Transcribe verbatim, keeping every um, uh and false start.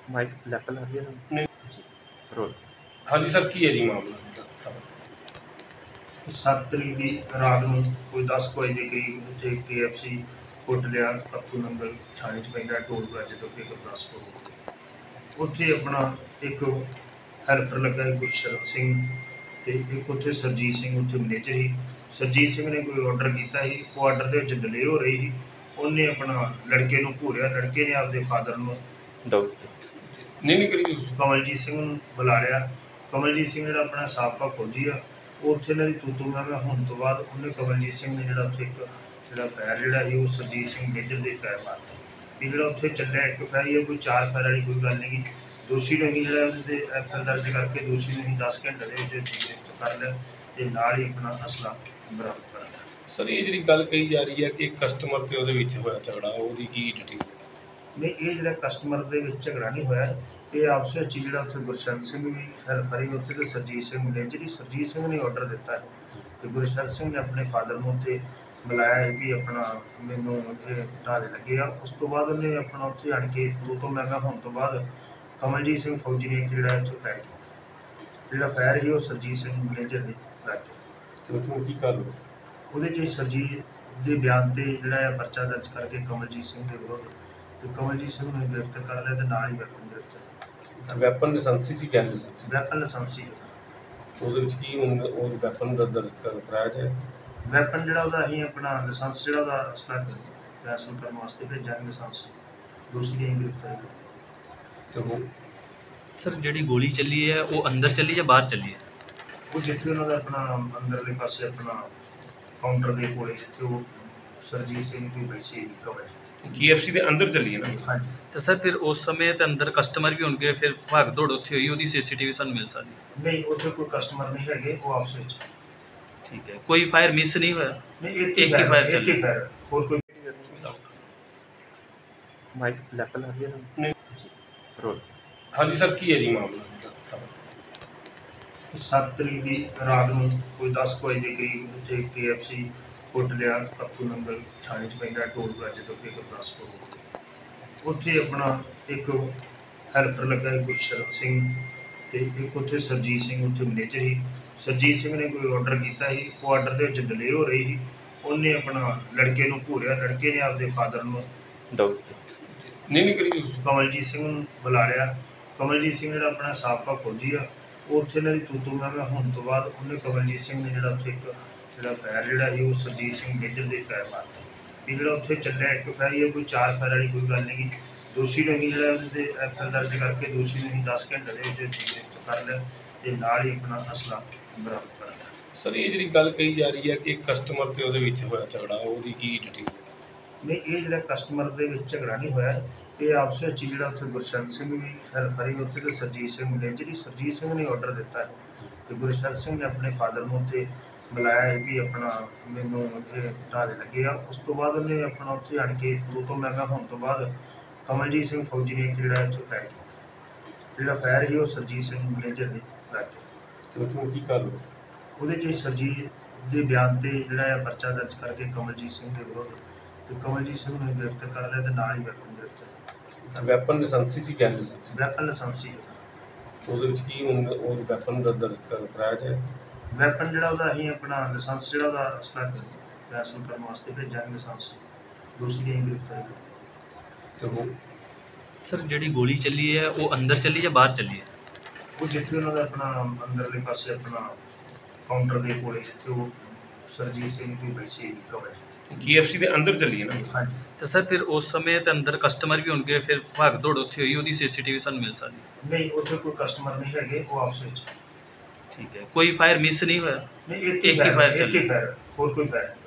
Mic ਫਲੈਕ ਲਾ ਦਿਆ ਨਹੀਂ ਰੋਲ। ਹਾਂਜੀ ਸਰ, ਕੀ ਹੈ ਜੀ ਮਾਮਲਾ? ਸੱਤ ਤਰੀਕ ਦੀ ਰਾਤ ਨੂੰ ਕੋਈ ਦਸ ਕੁ ਵਜੇ ਦੇ ਕਰੀਬ ਉੱਥੇ ਕੇ ਐਫ ਸੀ ਕੁੱਟ ਲਿਆ ਕੱਪੂ ਨੰਗਲ ਥਾਣੇ 'ਚ ਪੈਂਦਾ ਟੋਲ ਪਲਾਜ਼ੇ ਤੋਂ ਅੱਗੇ ਗੁਰਦਾਸਪੁਰ। ਉੱਥੇ ਆਪਣਾ ਇੱਕ ਹੈਲਪਰ ਲੱਗਾ ਸੀ ਗੁਰਸ਼ਰਨ ਸਿੰਘ ਅਤੇ ਇੱਕ ਉੱਥੇ ਸਰਜੀਤ ਸਿੰਘ ਉੱਥੇ ਮੈਨੇਜਰ ਸੀ। ਸਰਜੀਤ ਸਿੰਘ ਨੇ ਕੋਈ ਔਡਰ ਕੀਤਾ ਸੀ, ਉਹ ਆਰਡਰ ਦੇ ਵਿੱਚ ਡਿਲੇ ਹੋ ਰਹੀ ਸੀ। ਉਹਨੇ ਆਪਣਾ ਲੜਕੇ ਨੂੰ ਘੂਰਿਆ, ਲੜਕੇ ਨੇ ਆਪਦੇ ਫਾਦਰ ਨੂੰ ਨਹੀਂ ਨਹੀਂ ਕਰੀ ਕਮਲਜੀਤ ਸਿੰਘ ਨੂੰ ਬੁਲਾ ਲਿਆ। ਕਮਲਜੀਤ ਸਿੰਘ ਜਿਹੜਾ ਆਪਣਾ ਸਾਬਕਾ ਫੌਜੀ ਆ, ਉਹ ਉੱਥੇ ਇਹਨਾਂ ਦੀ ਤੂਤੂ ਮੈਂ ਹੋਣ ਤੋਂ ਬਾਅਦ ਉਹਨੇ ਕਮਲਜੀਤ ਸਿੰਘ ਨੇ ਜਿਹੜਾ ਉੱਥੇ ਇੱਕ ਜਿਹੜਾ ਫਾਇਰ ਜਿਹੜਾ ਸੀ ਉਹ ਸਰਜੀਤ ਸਿੰਘ ਮੇਜਰ ਦੇ ਫਾਇਰ ਮਾਰਤਾ। ਇਹ ਜਿਹੜਾ ਉੱਥੇ ਚੱਲਿਆ ਇੱਕ ਫਾਇਰ ਹੀ ਕੋਈ ਚਾਰ ਫਾਇਰ ਵਾਲੀ ਕੋਈ ਗੱਲ ਨਹੀਂ ਗੀ। ਦੋਸ਼ੀ ਨੂੰ ਅਸੀਂ ਜਿਹੜਾ ਉਹਦੇ 'ਤੇ ਐਫ ਆਈ ਆਰ ਦਰਜ ਕਰਕੇ ਦੋਸ਼ੀ ਨੂੰ ਅਸੀਂ ਦਸ ਘੰਟੇ ਦੇ ਵਿੱਚ ਗ੍ਰਿਫਤਾਰ ਕਰ ਲਿਆ ਅਤੇ ਨਾਲ ਹੀ ਆਪਣਾ ਅਸਲਾ ਬਰਾਮਦ ਕਰ ਲਿਆ। ਸਰ, ਇਹ ਜਿਹੜੀ ਗੱਲ ਕਹੀ ਜਾ ਰਹੀ ਹੈ ਕਿ ਕਸਟਮਰ ਤੇ ਉਹਦੇ ਵਿੱਚ ਹੋਇਆ ਝਗੜਾ, ਉਹਦੀ ਕੀ ਡਿਟੇਲ? ਨਹੀਂ, ਇਹ ਜਿਹੜਾ ਕਸਟਮਰ ਦੇ ਵਿੱਚ ਝਗੜਾ ਨਹੀਂ ਹੋਇਆ, ਇਹ ਆਪਸ ਵਿੱਚ ਜਿਹੜਾ ਉੱਥੇ ਗੁਰਸ਼ਰਨ ਸਿੰਘ ਵੀ ਹੈਲਪਰ ਸੀ ਉੱਥੇ, ਅਤੇ ਸਰਜੀਤ ਸਿੰਘ ਮੈਨੇਜਰ। ਸਰਜੀਤ ਸਿੰਘ ਨੇ ਆਰਡਰ ਦਿੱਤਾ ਹੈ ਅਤੇ ਗੁਰਸ਼ਰਨ ਸਿੰਘ ਨੇ ਆਪਣੇ ਫਾਦਰ ਨੂੰ ਉੱਥੇ ਬੁਲਾਇਆ ਹੈ ਵੀ ਆਪਣਾ ਮੈਨੂੰ ਇਹ ਢਾਹ ਦੇ ਲੱਗੇ ਆ। ਉਸ ਤੋਂ ਬਾਅਦ ਉਹਨੇ ਆਪਣਾ ਉੱਥੇ ਆਣ ਕੇ ਦੋ ਤੋਂ ਮਹਿੰਗਾ ਹੋਣ ਤੋਂ ਬਾਅਦ ਕਮਲਜੀਤ ਸਿੰਘ ਫੌਜੀ ਨੇ ਜਿਹੜਾ ਇੱਥੇ ਫਾਇਰ ਕੀਤਾ। ਜਿਹੜਾ ਫਾਇਰ ਸੀ ਉਹ ਸਰਜੀਤ ਸਿੰਘ ਮੈਨੇਜਰ ਦੇ ਲੱਗ ਗਿਆ। ਤੇ ਉੱਥੋਂ ਕੀ ਕਰ ਲਓ? ਉਹਦੇ 'ਚ ਸਰਜੀਤ ਦੇ ਬਿਆਨ 'ਤੇ ਜਿਹੜਾ ਹੈ ਪਰਚਾ ਦਰਜ ਕਰਕੇ ਕਮਲਜੀਤ ਸਿੰਘ ਦੇ ਵਿਰੁੱਧ ਅਤੇ ਕਮਲਜੀਤ ਸਿੰਘ ਨੂੰ ਗ੍ਰਿਫਤਾਰ ਕਰ ਲਿਆ ਅਤੇ ਨਾਲ ਹੀ ਵੈਪਨ ਗ੍ਰਿਫਤਾਰ। ਵੈਪਨ ਲਾਇਸੈਂਸੀ ਸੀ, ਗੈਨ ਲਾਇਸੈਂਸੀ? ਵੈਪਨ ਲਾਇਸੈਂਸੀ ਉਹਦੇ ਵਿੱਚ ਕੀ ਹੁਣ ਉਹ ਵੈਪਨ ਦਾ ਦਰਜ ਕਰਾਇਆ ਜਾਏ? ਵੈਪਨ ਜਿਹੜਾ ਉਹਦਾ ਅਸੀਂ ਆਪਣਾ ਲਾਇਸੈਂਸ ਜਿਹੜਾ ਉਹਦਾ ਅਸਲਾ ਫੈਸਲ ਕਰਨ ਵਾਸਤੇ ਭੇਜਾਂਗੇ। ਲਾਇਸੈਂਸ ਦੂਸਰੀ ਅਸੀਂ ਗ੍ਰਿਫਤਾਰ ਕੀਤੀ। ਤੇ ਉਹ ਸਰ ਜਿਹੜੀ ਗੋਲੀ ਚੱਲੀ ਹੈ ਉਹ ਅੰਦਰ ਚੱਲੀ ਜਾਂ ਬਾਹਰ ਚੱਲੀ ਹੈ? ਉਹ ਜਿੱਥੇ ਉਹਨਾਂ ਦਾ ਆਪਣਾ ਅੰਦਰਲੇ ਪਾਸੇ ਆਪਣਾ ਕਾਊਂਟਰ ਦੇ ਕੋਲੇ ਜਿੱਥੇ ਉਹ ਸਰਜੀਤ ਸਿੰਘ ਦੀ ਵੈਸੀ ਕਵਰ ਕੇ ਐਫ ਸੀ ਦੇ ਅੰਦਰ ਚੱਲੀ ਹੈ ਨਾ? ਹਾਂਜੀ। ਤਾਂ ਸਰ ਫਿਰ ਉਸ ਸਮੇਂ ਤੇ ਅੰਦਰ ਕਸਟਮਰ ਵੀ ਹੋਣਗੇ, ਫਿਰ ਭਾਗ ਦੌੜ ਉੱਥੇ ਹੋਈ, ਉਹਦੀ ਸੀ ਸੀ ਟੀ ਵੀ ਸਾਨੂੰ ਮਿਲ ਸਕਦੀ? ਨਹੀਂ, ਉੱਥੇ ਕੋਈ ਕਸਟਮਰ ਨਹੀਂ ਹੈਗੇ, ਉਹ ਆਪਸ ਵਿੱਚ। ਠੀਕ ਹੈ, ਕੋਈ ਫਾਇਰ ਮਿਸ ਨਹੀਂ ਹੋਇਆ? ਨਹੀਂ, ਇੱਕ ਇੱਕ ਹੀ ਫਾਇਰ ਇੱਕ ਹੀ ਫਾਇਰ, ਹੋਰ ਕੋਈ ਮਾਈਕ ਫਲੈਕ ਲਾ ਦਿਆ ਨਹੀਂ ਰੋਲ। ਹਾਂਜੀ ਸਰ, ਕੀ ਹੈ ਜੀ ਮਾਮਲਾ? ਸੱਤ ਤਰੀਕ ਦੀ ਰਾਤ ਨੂੰ ਕੋਈ ਦਸ ਕੁ ਵਜੇ ਦੇ ਕਰੀਬ ਉੱਥੇ ਕੇ ਐਫ ਸੀ ਕੁੱਟ ਲਿਆ ਕੱਪੂ ਨੰਗਲ ਥਾਣੇ 'ਚ ਪੈਂਦਾ ਟੋਲ ਪਲਾਜ਼ੇ ਤੋਂ ਅੱਗੇ ਗੁਰਦਾਸਪੁਰ। ਉੱਥੇ ਆਪਣਾ ਇੱਕ ਹੈਲਪਰ ਲੱਗਾ ਸੀ ਗੁਰਸ਼ਰਨ ਸਿੰਘ ਅਤੇ ਇੱਕ ਉੱਥੇ ਸਰਜੀਤ ਸਿੰਘ ਉੱਥੇ ਮੈਨੇਜਰ ਸੀ। ਸਰਜੀਤ ਸਿੰਘ ਨੇ ਕੋਈ ਔਡਰ ਕੀਤਾ ਸੀ, ਉਹ ਆਰਡਰ ਦੇ ਵਿੱਚ ਡਿਲੇ ਹੋ ਰਹੀ ਸੀ। ਉਹਨੇ ਆਪਣਾ ਲੜਕੇ ਨੂੰ ਘੂਰਿਆ, ਲੜਕੇ ਨੇ ਆਪਦੇ ਫਾਦਰ ਨੂੰ ਨਹੀਂ ਨਹੀਂ ਕਰੀ ਕਮਲਜੀਤ ਸਿੰਘ ਨੂੰ ਬੁਲਾ ਲਿਆ। ਕਮਲਜੀਤ ਸਿੰਘ ਜਿਹੜਾ ਆਪਣਾ ਸਾਬਕਾ ਫੌਜੀ ਆ, ਉਹ ਉੱਥੇ ਇਹਨਾਂ ਦੀ ਤੂਤੂ ਮੈਂ ਹੋਣ ਤੋਂ ਬਾਅਦ ਉਹਨੇ ਕਮਲਜੀਤ ਸਿੰਘ ਨੇ ਜਿਹੜਾ ਉੱਥੇ ਇੱਕ ਜਿਹੜਾ ਫਾਇਰ ਜਿਹੜਾ ਸੀ ਉਹ ਸਰਜੀਤ ਸਿੰਘ ਮੇਜਰ ਦੇ ਫਾਇਰ ਮਾਰਤਾ। ਇਹ ਜਿਹੜਾ ਉੱਥੇ ਚੱਲਿਆ ਇੱਕ ਫਾਇਰ ਹੀ ਕੋਈ ਚਾਰ ਫਾਇਰ ਵਾਲੀ ਕੋਈ ਗੱਲ ਨਹੀਂ ਗੀ। ਦੋਸ਼ੀ ਨੂੰ ਅਸੀਂ ਜਿਹੜਾ ਉਹਦੇ 'ਤੇ ਐਫ ਆਈ ਆਰ ਦਰਜ ਕਰਕੇ ਦੋਸ਼ੀ ਨੂੰ ਅਸੀਂ ਦਸ ਘੰਟੇ ਦੇ ਵਿੱਚ ਗ੍ਰਿਫਤਾਰ ਕਰ ਲਿਆ ਅਤੇ ਨਾਲ ਹੀ ਆਪਣਾ ਅਸਲਾ ਬਰਾਮਦ ਕਰ ਲਿਆ। ਸਰ, ਇਹ ਜਿਹੜੀ ਗੱਲ ਕਹੀ ਜਾ ਰਹੀ ਹੈ ਕਿ ਕਸਟਮਰ ਤੇ ਉਹਦੇ ਵਿੱਚ ਹੋਇਆ ਝਗੜਾ, ਉਹਦੀ ਕੀ ਡਿਟੇਲ? ਨਹੀਂ, ਇਹ ਜਿਹੜਾ ਕਸਟਮਰ ਦੇ ਵਿੱਚ ਝਗੜਾ ਨਹੀਂ ਹੋਇਆ, ਇਹ ਆਪਸ ਵਿੱਚ ਜਿਹੜਾ ਉੱਥੇ ਗੁਰਸ਼ਰਨ ਸਿੰਘ ਵੀ ਹੈਲਪਰ ਸੀ ਉੱਥੇ, ਅਤੇ ਸਰਜੀਤ ਸਿੰਘ ਮੈਨੇਜਰ। ਸਰਜੀਤ ਸਿੰਘ ਨੇ ਆਰਡਰ ਦਿੱਤਾ ਹੈ ਅਤੇ ਗੁਰਸ਼ਰਨ ਸਿੰਘ ਨੇ ਆਪਣੇ ਫਾਦਰ ਨੂੰ ਉੱਥੇ ਬੁਲਾਇਆ ਹੈ ਵੀ ਆਪਣਾ ਮੈਨੂੰ ਇਹ ਢਾਹ ਦੇ ਲੱਗੇ ਆ। ਉਸ ਤੋਂ ਬਾਅਦ ਉਹਨੇ ਆਪਣਾ ਉੱਥੇ ਆਣ ਕੇ ਦੋ ਤੋਂ ਮਹਿੰਗਾ ਹੋਣ ਤੋਂ ਬਾਅਦ ਕਮਲਜੀਤ ਸਿੰਘ ਫੌਜੀ ਨੇ ਜਿਹੜਾ ਇੱਥੇ ਫਾਇਰ ਕੀਤਾ। ਜਿਹੜਾ ਫਾਇਰ ਸੀ ਉਹ ਸਰਜੀਤ ਸਿੰਘ ਮੈਨੇਜਰ ਦੇ ਲੱਗ ਗਿਆ। ਤੇ ਉੱਥੋਂ ਕੀ ਕਰ ਲਓ? ਉਹਦੇ 'ਚ ਸਰਜੀਤ ਦੇ ਬਿਆਨ 'ਤੇ ਜਿਹੜਾ ਹੈ ਪਰਚਾ ਦਰਜ ਕਰਕੇ ਕਮਲਜੀਤ ਸਿੰਘ ਦੇ ਵਿਰੁੱਧ ਅਤੇ ਕਮਲਜੀਤ ਸਿੰਘ ਨੂੰ ਗ੍ਰਿਫਤਾਰ ਕਰ ਲਿਆ ਅਤੇ ਨਾਲ ਹੀ ਵੈਪਨ ਗ੍ਰਿਫਤਾਰ। ਵੈਪਨ ਲਾਇਸੈਂਸੀ ਸੀ, ਗੈਨ ਲਾਇਸੈਂਸੀ? ਵੈਪਨ ਲਾਇਸੈਂਸੀ ਉਹਦੇ ਵਿੱਚ ਕੀ ਹੁਣ ਉਹ ਵੈਪਨ ਦਾ ਦਰਜ ਕਰਾਇਆ ਜਾਏ? ਵੈਪਨ ਜਿਹੜਾ ਉਹਦਾ ਅਸੀਂ ਆਪਣਾ ਲਾਇਸੈਂਸ ਜਿਹੜਾ ਉਹਦਾ ਅਸਲਾ ਫੈਸਲ ਕਰਨ ਵਾਸਤੇ ਭੇਜਾਂਗੇ। ਲਾਇਸੈਂਸ ਦੂਸਰੀ ਅਸੀਂ ਗ੍ਰਿਫਤਾਰ ਕੀਤੀ। ਤੇ ਉਹ ਸਰ ਜਿਹੜੀ ਗੋਲੀ ਚੱਲੀ ਹੈ ਉਹ ਅੰਦਰ ਚੱਲੀ ਜਾਂ ਬਾਹਰ ਚੱਲੀ ਹੈ? ਉਹ ਜਿੱਥੇ ਉਹਨਾਂ ਦਾ ਆਪਣਾ ਅੰਦਰਲੇ ਪਾਸੇ ਆਪਣਾ ਕਾਊਂਟਰ ਦੇ ਕੋਲੇ ਜਿੱਥੇ ਉਹ ਸਰਜੀਤ ਸਿੰਘ ਦੀ ਵੈਸੀ ਕਵਰ ਕੇ ਐਫ ਸੀ ਦੇ ਅੰਦਰ ਚੱਲੀ ਹੈ ਨਾ? ਹਾਂਜੀ। ਤਾਂ ਸਰ ਫਿਰ ਉਸ ਸਮੇਂ ਤੇ ਅੰਦਰ ਕਸਟਮਰ ਵੀ ਹੋਣਗੇ, ਫਿਰ ਭਾਗ ਦੌੜ ਉੱਥੇ ਹੋਈ, ਉਹਦੀ ਸੀ ਸੀ ਟੀ ਵੀ ਸਾਨੂੰ ਮਿਲ ਸਕਦੀ? ਨਹੀਂ, ਉੱਥੇ ਕੋਈ ਕਸਟਮਰ ਨਹੀਂ ਹੈਗੇ, ਉਹ ਆਪਸ ਵਿੱਚ। ਠੀਕ ਹੈ, ਕੋਈ ਫਾਇਰ ਮਿਸ ਨਹੀਂ ਹੋਇਆ? ਨਹੀਂ, ਇੱਕ ਇੱਕ ਹੀ ਹੀ ਫਾਇਰ ਫਾਇਰ, ਇੱਕ ਹੀ ਫਾਇਰ, ਹੋਰ ਕੋਈ ਫਾਇਰ